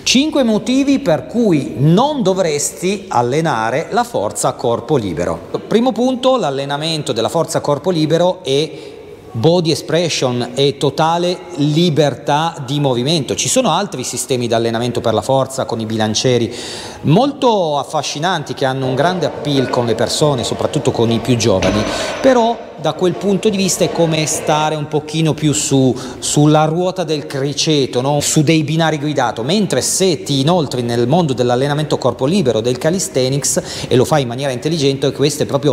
5 motivi per cui non dovresti allenare la forza a corpo libero. Primo punto, l'allenamento della forza a corpo libero è body expression e totale libertà di movimento. Ci sono altri sistemi di allenamento per la forza con i bilancieri molto affascinanti che hanno un grande appeal con le persone, soprattutto con i più giovani, però da quel punto di vista è come stare un pochino più sulla ruota del criceto, no? Su dei binari guidato, mentre se ti inoltri nel mondo dell'allenamento corpo libero, del calisthenics, e lo fai in maniera intelligente, questa è proprio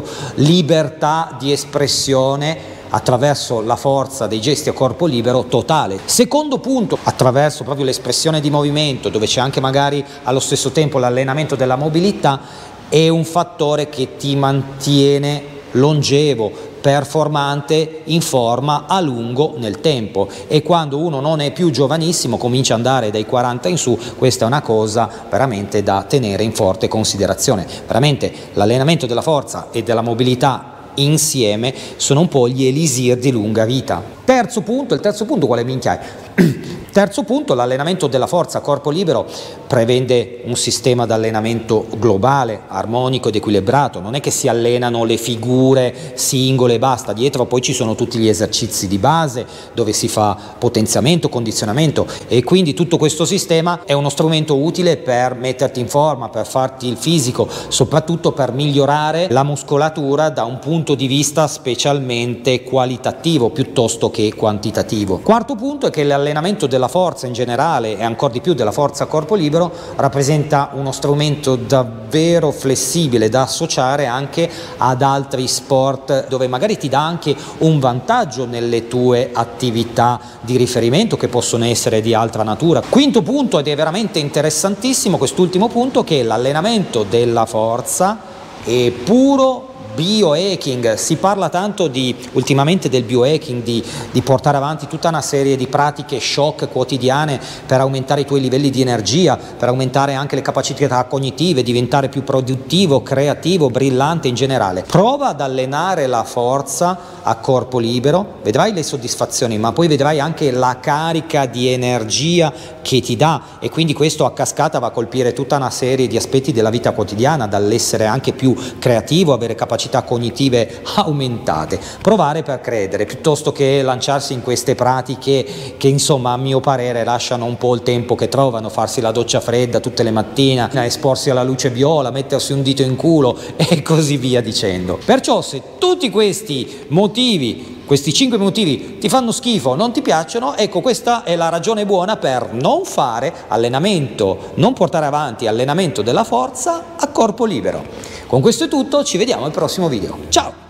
libertà di espressione attraverso la forza dei gesti a corpo libero totale. Secondo punto, attraverso proprio l'espressione di movimento, dove c'è anche magari allo stesso tempo l'allenamento della mobilità, è un fattore che ti mantiene longevo, performante, in forma a lungo nel tempo, e quando uno non è più giovanissimo, comincia ad andare dai 40 in su, questa è una cosa veramente da tenere in forte considerazione. Veramente l'allenamento della forza e della mobilità insieme sono un po' gli elisir di lunga vita. Terzo punto, il terzo punto quale minchia è? Terzo punto, l'allenamento della forza a corpo libero prevede un sistema di allenamento globale, armonico ed equilibrato. Non è che si allenano le figure singole e basta, dietro poi ci sono tutti gli esercizi di base dove si fa potenziamento, condizionamento, e quindi tutto questo sistema è uno strumento utile per metterti in forma, per farti il fisico, soprattutto per migliorare la muscolatura da un punto di vista specialmente qualitativo piuttosto che quantitativo. Quarto punto è che l'allenamento della forza in generale, e ancora di più della forza a corpo libero, rappresenta uno strumento davvero flessibile da associare anche ad altri sport, dove magari ti dà anche un vantaggio nelle tue attività di riferimento che possono essere di altra natura. Quinto punto, ed è veramente interessantissimo quest'ultimo punto, che l'allenamento della forza è puro biohacking. Si parla tanto ultimamente del biohacking, di portare avanti tutta una serie di pratiche shock quotidiane per aumentare i tuoi livelli di energia, per aumentare anche le capacità cognitive, diventare più produttivo, creativo, brillante in generale. Prova ad allenare la forza a corpo libero, vedrai le soddisfazioni, ma poi vedrai anche la carica di energia che ti dà, e quindi questo a cascata va a colpire tutta una serie di aspetti della vita quotidiana, dall'essere anche più creativo, avere capacità cognitive aumentate. Provare per credere, piuttosto che lanciarsi in queste pratiche che insomma a mio parere lasciano un po' il tempo che trovano, farsi la doccia fredda tutte le mattine, esporsi alla luce viola, mettersi un dito in culo e così via dicendo. Perciò se tutti questi motivi, questi 5 motivi ti fanno schifo, non ti piacciono, ecco, questa è la ragione buona per non fare allenamento, non portare avanti allenamento della forza a corpo libero. Con questo è tutto, ci vediamo al prossimo video. Ciao!